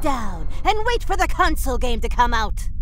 down and wait for the console game to come out.